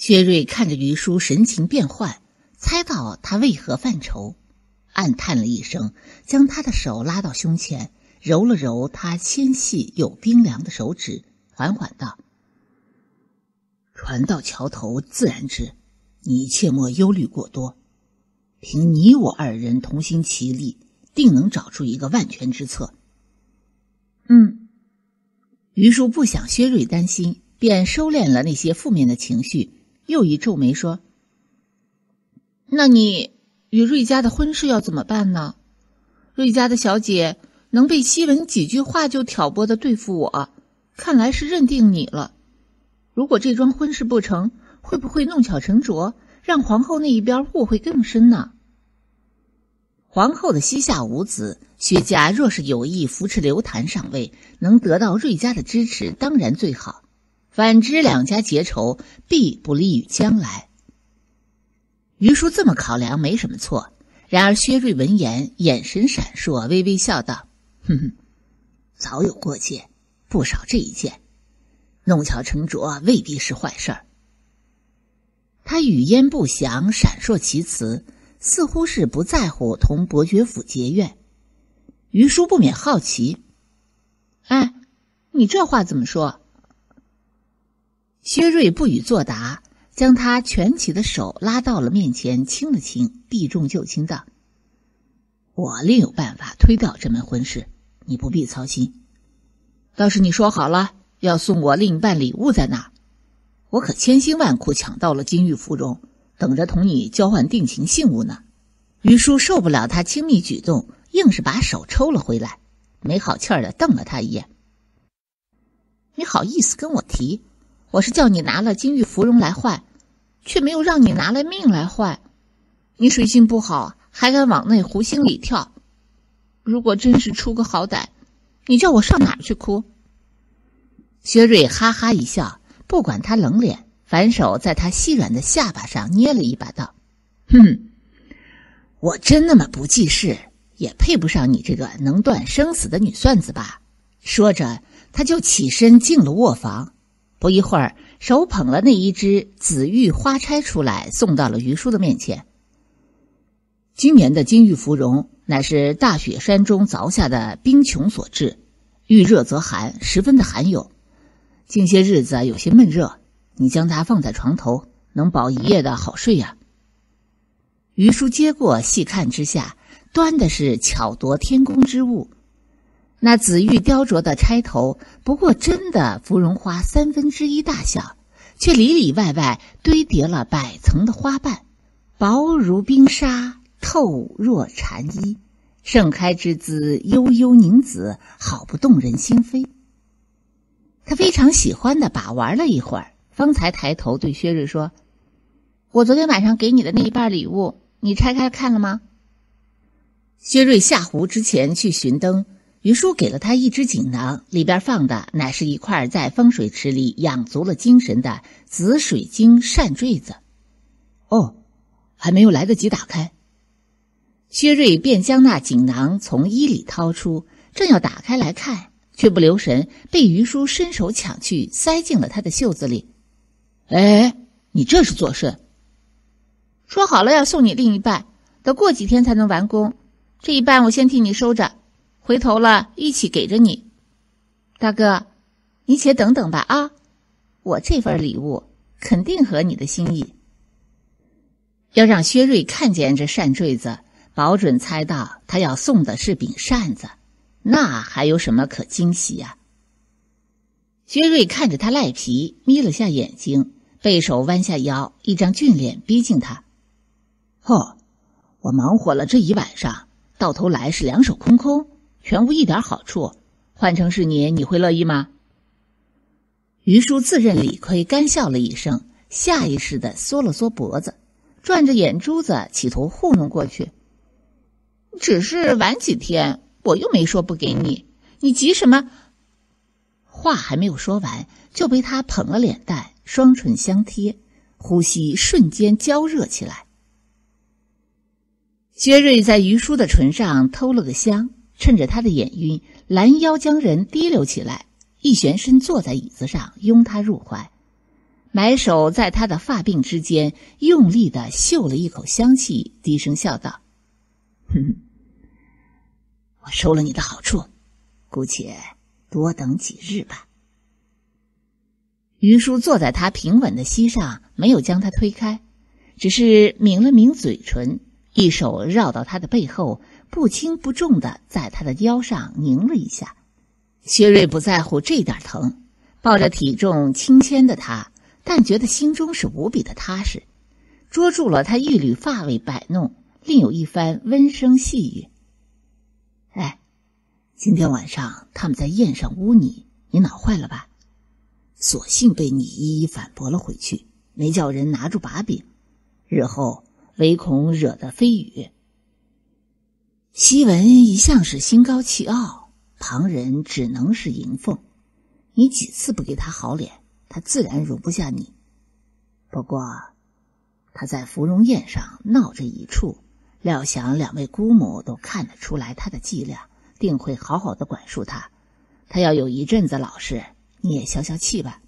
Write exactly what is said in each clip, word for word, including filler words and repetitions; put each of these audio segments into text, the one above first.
薛瑞看着于叔神情变幻，猜到他为何犯愁，暗叹了一声，将他的手拉到胸前，揉了揉他纤细又冰凉的手指，缓缓道：船到桥头自然直，你切莫忧虑过多，凭你我二人同心齐力，定能找出一个万全之策。嗯。于叔不想薛瑞担心，便收敛了那些负面的情绪，又一皱眉说：那你与瑞家的婚事要怎么办呢？瑞家的小姐能被西文几句话就挑拨的对付我，看来是认定你了。如果这桩婚事不成，会不会弄巧成拙，让皇后那一边误会更深呢？皇后的膝下无子，薛家若是有意扶持刘谭上位，能得到瑞家的支持当然最好，反之两家结仇必不利于将来。于叔这么考量没什么错，然而薛瑞闻言眼神闪烁，微微笑道：哼哼，早有过节，不少这一件，弄巧成拙未必是坏事儿。他语焉不详，闪烁其词，似乎是不在乎同伯爵府结怨。于叔不免好奇：哎，你这话怎么说？薛瑞不予作答，将他蜷起的手拉到了面前，轻了轻，避重就轻道：我另有办法推掉这门婚事，你不必操心。倒是你说好了要送我另一半礼物在哪，我可千辛万苦抢到了金玉芙蓉，等着同你交换定情信物呢。于叔受不了他亲密举动，硬是把手抽了回来，没好气儿地瞪了他一眼：你好意思跟我提？我是叫你拿了金玉芙蓉来换，却没有让你拿了命来换。你水性不好，还敢往内湖心里跳。如果真是出个好歹，你叫我上哪儿去哭？薛瑞哈哈一笑，不管他冷脸，反手在他细软的下巴上捏了一把道：哼，我真那么不济事，也配不上你这个能断生死的女算子吧。说着他就起身进了卧房，不一会儿手捧了那一只紫玉花钗出来，送到了于叔的面前。今年的金玉芙蓉乃是大雪山中凿下的冰穹所制，遇热则寒，十分的寒有。近些日子有些闷热，你将它放在床头，能保一夜的好睡呀。于叔接过细看之下，端的是巧夺天工之物。那紫玉雕琢的钗头不过真的芙蓉花三分之一大小，却里里外外堆叠了百层的花瓣，薄如冰沙，透若蝉衣，盛开之姿悠悠凝紫，好不动人心扉。他非常喜欢地把玩了一会儿，方才抬头对薛瑞说：我昨天晚上给你的那一半礼物，你拆开看了吗？薛瑞下湖之前去寻灯，于叔给了他一只锦囊，里边放的乃是一块在风水池里养足了精神的紫水晶扇坠子。哦，还没有来得及打开。薛瑞便将那锦囊从衣里掏出，正要打开来看，却不留神被于叔伸手抢去，塞进了他的袖子里。哎，你这是做甚？说好了要送你另一半，得过几天才能完工，这一半我先替你收着，回头了一起给着你。大哥，你且等等吧啊，我这份礼物肯定合你的心意。要让薛瑞看见这扇坠子，保准猜到他要送的是柄扇子，那还有什么可惊喜呀、啊？薛瑞看着他赖皮，眯了下眼睛，背手弯下腰，一张俊脸逼近他。哦，我忙活了这一晚上，到头来是两手空空，全无一点好处，换成是你，你会乐意吗？于叔自认理亏，干笑了一声，下意识地缩了缩脖子，转着眼珠子企图糊弄过去。只是晚几天，我又没说不给你，你急什么？话还没有说完，就被他捧了脸蛋，双唇相贴，呼吸瞬间焦热起来。薛瑞在于叔的唇上偷了个香，趁着他的眼晕，拦腰将人提溜起来，一旋身坐在椅子上，拥他入怀， 埋手在他的发鬓之间，用力地嗅了一口香气，低声笑道：“哼，我收了你的好处，姑且多等几日吧。”于叔坐在他平稳的膝上，没有将他推开，只是抿了抿嘴唇，一手绕到他的背后，不轻不重地在他的腰上拧了一下。薛瑞不在乎这点疼，抱着体重轻谦的他，但觉得心中是无比的踏实，捉住了他一缕发尾摆弄，另有一番温声细语：“哎，今天晚上他们在宴上污你，你恼坏了吧？索性被你一一反驳了回去，没叫人拿住把柄，日后唯恐惹得非语。西文一向是心高气傲，旁人只能是迎奉，你几次不给他好脸，他自然容不下你。不过他在芙蓉宴上闹着一处，料想两位姑母都看得出来他的伎俩，定会好好的管束他。他要有一阵子老实，你也消消气吧。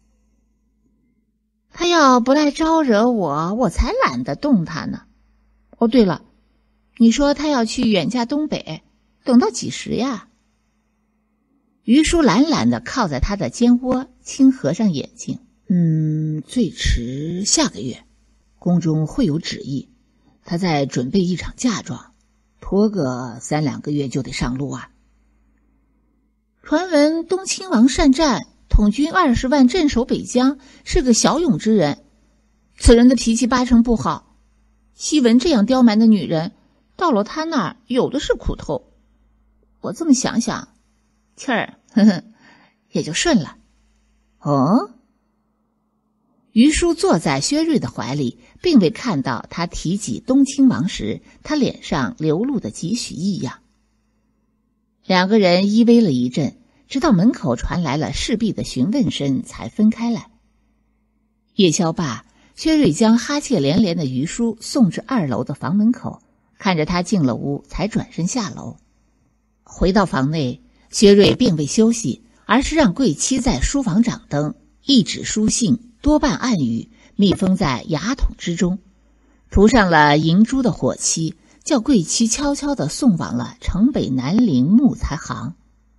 他要不来招惹我，我才懒得动他呢。哦，对了，你说他要去远嫁东北，等到几时呀？”于叔懒懒地靠在他的肩窝，轻合上眼睛。嗯，最迟下个月，宫中会有旨意，他在准备一场嫁妆，拖个三两个月就得上路啊。传闻东亲王善战，统军二十万镇守北疆，是个骁勇之人。此人的脾气八成不好，西文这样刁蛮的女人，到了他那儿有的是苦头。我这么想想，气儿呵呵也就顺了。哦，于叔坐在薛瑞的怀里，并未看到他提及东亲王时，他脸上流露的几许异样。两个人依偎了一阵，直到门口传来了侍婢的询问声，才分开来。夜宵罢，薛瑞将哈欠连连的于叔送至二楼的房门口，看着他进了屋，才转身下楼。回到房内，薛瑞并未休息，而是让贵妻在书房掌灯，一纸书信，多半暗语，密封在牙筒之中，涂上了银珠的火漆，叫贵妻悄悄地送往了城北南陵木材行。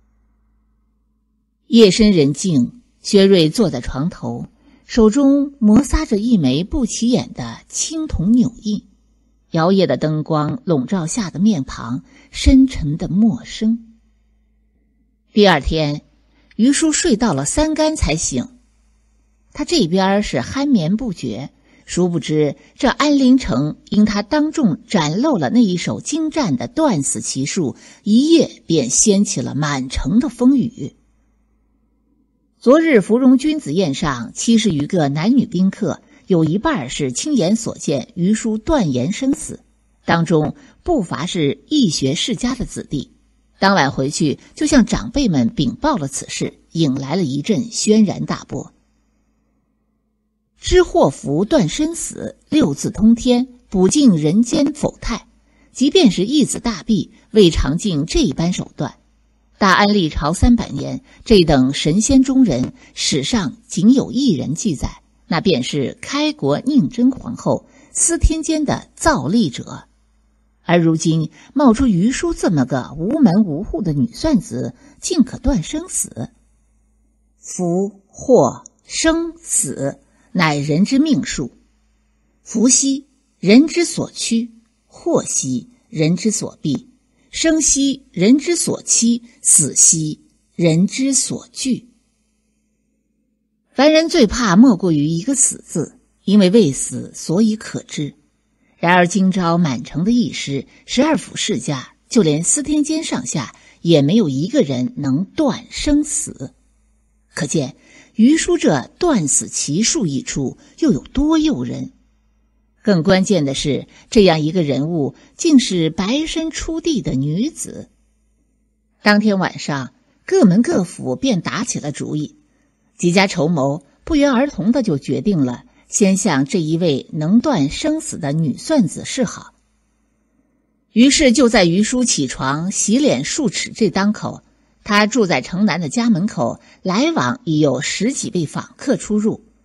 夜深人静，薛瑞坐在床头，手中摩挲着一枚不起眼的青铜纽印，摇曳的灯光笼罩下的面庞深沉的陌生。第二天，于叔睡到了三更才醒，他这边是酣眠不觉，殊不知这安陵城因他当众展露了那一手精湛的断死奇术，一夜便掀起了满城的风雨。昨日芙蓉君子宴上七十余个男女宾客，有一半是亲眼所见于叔断言生死，当中不乏是义学世家的子弟。当晚回去就向长辈们禀报了此事，引来了一阵轩然大波。知祸福断生死，六字通天，补尽人间否态，即便是义子大弊，未尝尽这般手段。大安历朝三百年，这等神仙中人，史上仅有一人记载，那便是开国宁真皇后司天监的造历者。而如今冒出于叔这么个无门无户的女算子，竟可断生死。福祸生死，乃人之命数。福兮人之所趋，祸兮人之所避，生兮人之所期，死兮人之所惧。凡人最怕莫过于一个死字，因为未死所以可知。然而今朝满城的义师，十二府世家，就连司天监上下，也没有一个人能断生死。可见于叔这断死奇术一出，又有多诱人。更关键的是，这样一个人物竟是白身出地的女子。当天晚上，各门各府便打起了主意，几家筹谋，不约而同的就决定了先向这一位能断生死的女算子示好。于是就在于叔起床洗脸漱齿这当口，他住在城南的家门口，来往已有十几位访客出入。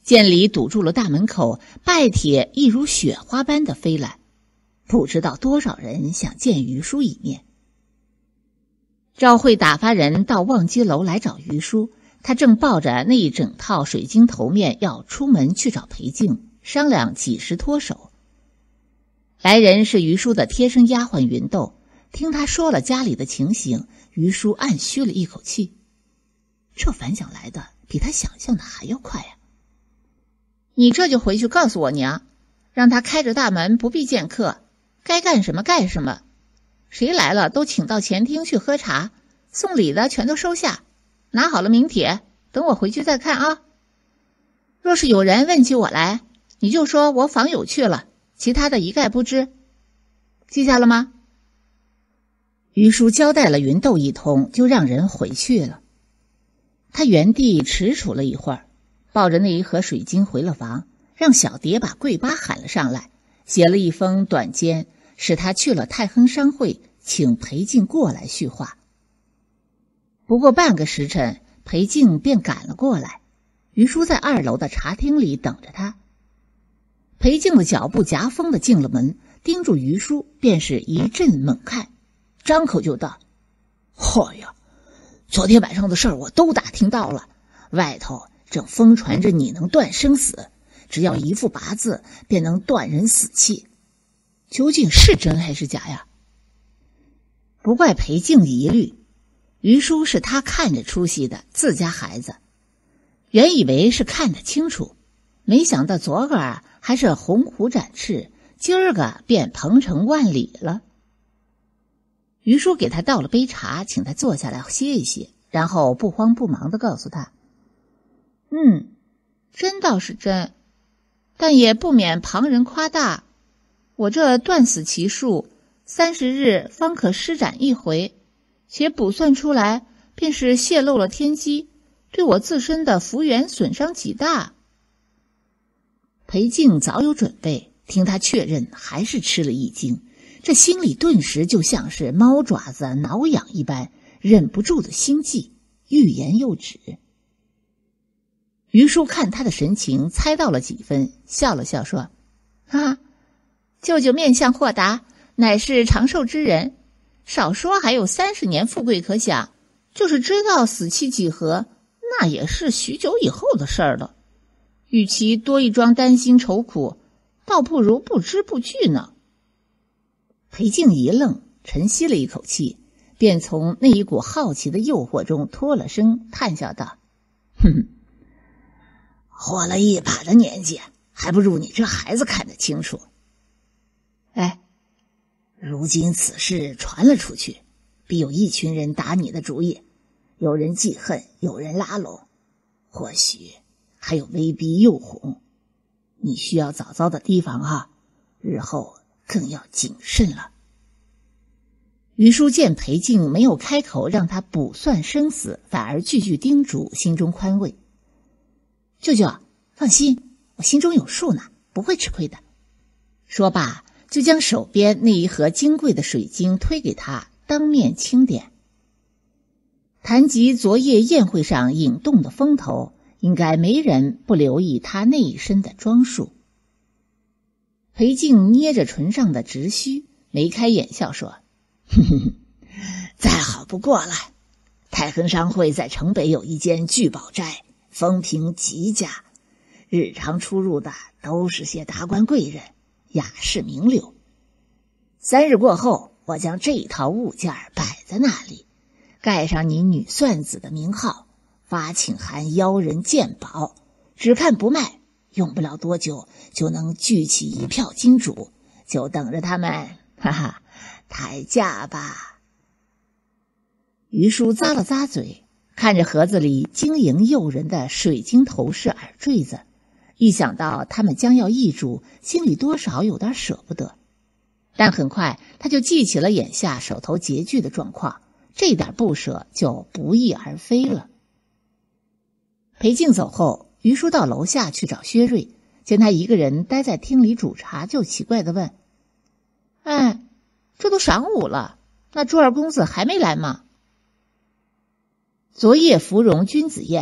见李堵住了大门口，拜帖一如雪花般的飞来，不知道多少人想见于叔一面。赵慧打发人到望基楼来找于叔，他正抱着那一整套水晶头面要出门去找裴静，商量几时脱手。来人是于叔的贴身丫鬟云豆，听他说了家里的情形，于叔暗吁了一口气，这反响来的比他想象的还要快呀、啊！你这就回去告诉我娘，让他开着大门，不必见客，该干什么干什么，谁来了都请到前厅去喝茶，送礼的全都收下，拿好了名帖，等我回去再看啊。若是有人问起我来，你就说我访友去了，其他的一概不知，记下了吗？于叔交代了云豆一通，就让人回去了。他原地踟蹰了一会儿，抱着那一盒水晶回了房，让小蝶把桂八喊了上来，写了一封短笺，使他去了太亨商会，请裴静过来叙话。不过半个时辰，裴静便赶了过来，于叔在二楼的茶厅里等着他。裴静的脚步夹风的进了门，盯住于叔便是一阵猛看，张口就道：嚯呀，昨天晚上的事儿我都打听到了，外头正疯传着你能断生死，只要一副八字便能断人死气，究竟是真还是假呀？不怪裴静疑虑，于叔是他看着出息的自家孩子，原以为是看得清楚，没想到昨个儿还是鸿鹄展翅，今儿个便鹏程万里了。于叔给他倒了杯茶，请他坐下来歇一歇，然后不慌不忙地告诉他：嗯，真倒是真，但也不免旁人夸大，我这断死奇术三十日方可施展一回，且卜算出来便是泄露了天机，对我自身的福缘损伤极大。裴静早有准备，听他确认还是吃了一惊，这心里顿时就像是猫爪子挠痒一般，忍不住的心悸，欲言又止。于叔看他的神情猜到了几分，笑了笑说：哈哈，舅舅面相豁达，乃是长寿之人，少说还有三十年富贵可享，就是知道死期几何，那也是许久以后的事儿了。与其多一桩担心愁苦，倒不如不知不惧呢。裴静一愣，沉吸了一口气，便从那一股好奇的诱惑中脱了身，叹笑道：哼，活了一把的年纪，还不如你这孩子看得清楚。哎，如今此事传了出去，必有一群人打你的主意，有人记恨，有人拉拢，或许还有威逼诱哄，你需要早早的提防啊，日后更要谨慎了。于叔见裴静没有开口让他卜算生死，反而句句叮嘱，心中宽慰。舅舅放心，我心中有数呢，不会吃亏的。说罢就将手边那一盒金贵的水晶推给他，当面清点。谈及昨夜宴会上引动的风头，应该没人不留意他那一身的装束。裴静捏着唇上的直须，眉开眼笑说：哼哼，再好不过了。太亨商会在城北有一间聚宝斋，风评极佳，日常出入的都是些达官贵人，雅士名流。三日过后，我将这一套物件摆在那里，盖上你女算子的名号，发请函邀人鉴宝，只看不卖，用不了多久就能聚起一票金主，就等着他们哈哈抬价吧。于叔咂了咂嘴，看着盒子里晶莹诱人的水晶头饰耳坠子，一想到他们将要易主，心里多少有点舍不得。但很快他就记起了眼下手头拮据的状况，这点不舍就不翼而飞了。裴静走后，于叔到楼下去找薛瑞，见他一个人待在厅里煮茶，就奇怪地问：哎，这都晌午了，那朱二公子还没来吗？昨夜芙蓉君子宴，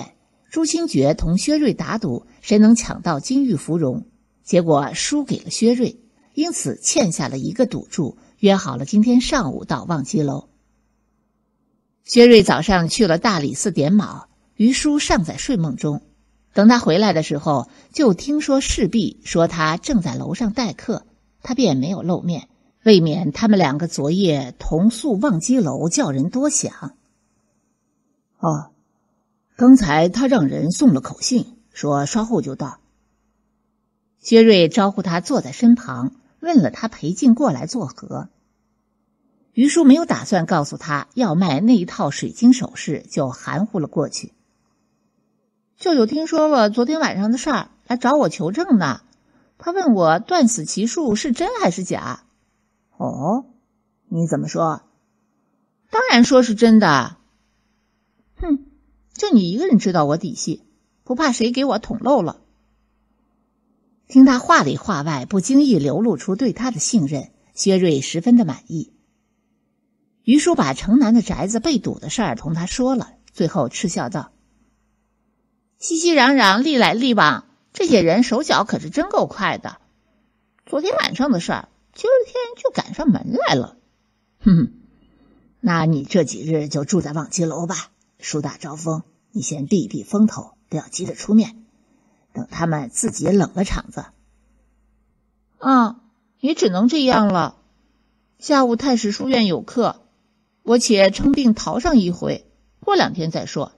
朱清觉同薛瑞打赌谁能抢到金玉芙蓉，结果输给了薛瑞，因此欠下了一个赌注，约好了今天上午到望基楼。薛瑞早上去了大理寺点卯，于叔尚在睡梦中，等他回来的时候，就听说侍婢说他正在楼上待客，他便没有露面，未免他们两个昨夜同宿望基楼，叫人多想。哦，刚才他让人送了口信，说稍后就到。薛瑞招呼他坐在身旁，问了他陪进过来作何。于叔没有打算告诉他要卖那一套水晶首饰，就含糊了过去。舅舅听说了昨天晚上的事儿，来找我求证呢。他问我断死奇术是真还是假。哦，你怎么说？当然说是真的。哼，就你一个人知道我底细，不怕谁给我捅漏了。听他话里话外不经意流露出对他的信任，薛瑞十分的满意。于叔把城南的宅子被堵的事儿同他说了，最后嗤笑道：熙熙攘攘，历来历往，这些人手脚可是真够快的。昨天晚上的事儿，今儿天就赶上门来了。哼哼，那你这几日就住在望基楼吧，树大招风，你先避一避风头，不要急着出面，等他们自己冷了场子。啊，也只能这样了。下午太史书院有课，我且称病逃上一回，过两天再说。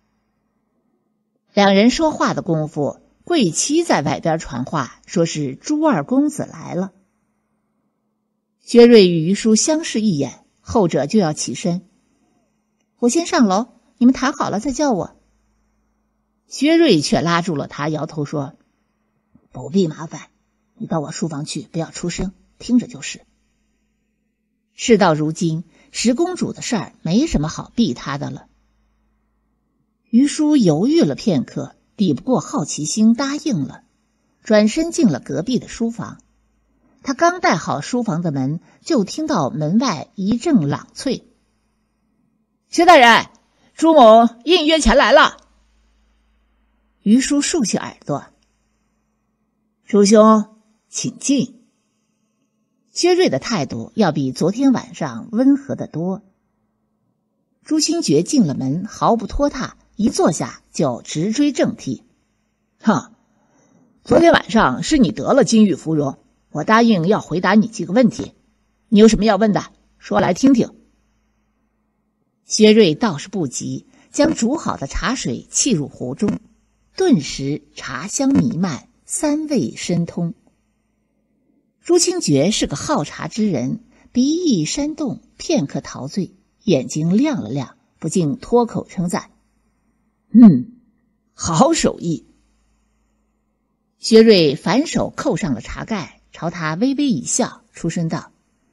两人说话的功夫，贵妻在外边传话，说是朱二公子来了。薛瑞与于叔相视一眼，后者就要起身。我先上楼，你们谈好了再叫我。薛瑞却拉住了他，摇头说：不必麻烦，你到我书房去，不要出声，听着就是。事到如今，十公主的事儿没什么好避他的了。于叔犹豫了片刻，抵不过好奇心，答应了，转身进了隔壁的书房。他刚带好书房的门，就听到门外一阵朗脆：薛大人，朱某应约前来了。于叔竖起耳朵：朱兄，请进。薛瑞的态度要比昨天晚上温和得多。朱清觉进了门，毫不拖沓，一坐下就直追正题。哼，昨天晚上是你得了金玉芙蓉，我答应要回答你几个问题，你有什么要问的，说来听听。薛瑞倒是不急，将煮好的茶水沏入壶中，顿时茶香弥漫，三味深通。朱清觉是个好茶之人，鼻翼扇动，片刻陶醉，眼睛亮了亮，不禁脱口称赞：嗯，好手艺。薛瑞反手扣上了茶盖，朝他微微一笑，出声道：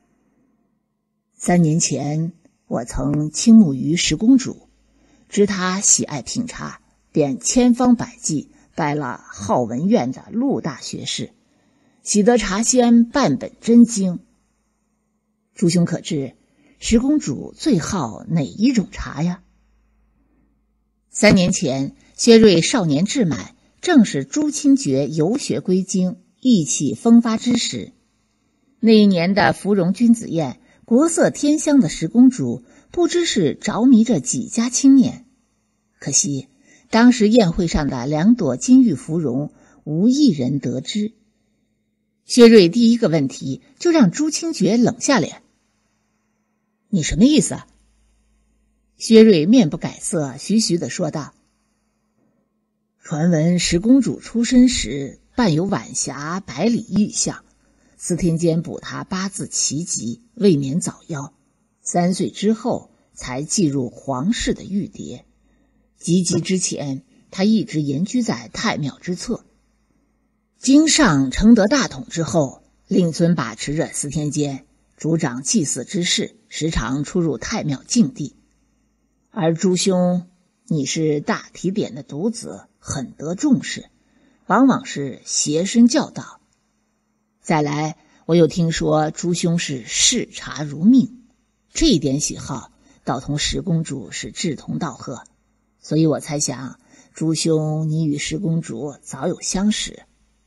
三年前我曾倾慕于十公主，知她喜爱品茶，便千方百计拜了浩文院的陆大学士，喜得茶仙半本真经。朱兄可知十公主最好哪一种茶呀？三年前，薛瑞少年志满，正是朱清觉游学归京、意气风发之时。那一年的芙蓉君子宴，国色天香的十公主不知是着迷着几家青年。可惜当时宴会上的两朵金玉芙蓉，无一人得知。薛瑞第一个问题就让朱清觉冷下脸：你什么意思啊？薛瑞面不改色，徐徐地说道：传闻十公主出生时伴有晚霞百里玉像，司天监补她八字奇疾，未免早夭，三岁之后才寄入皇室的玉牒。及笄之前，她一直隐居在太庙之侧。经上承得大统之后，令尊把持着司天监，主掌祭祀之事，时常出入太庙禁地。而朱兄，你是大提点的独子，很得重视，往往是携身教导。再来，我又听说朱兄是视茶如命，这一点喜好倒同十公主是志同道合，所以我猜想朱兄，你与石公主早有相识。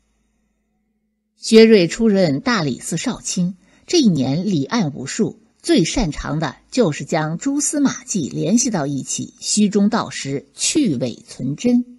薛瑞出任大理寺少卿，这一年理案无数，最擅长的就是将蛛丝马迹联系到一起，虚中道实，去伪存真。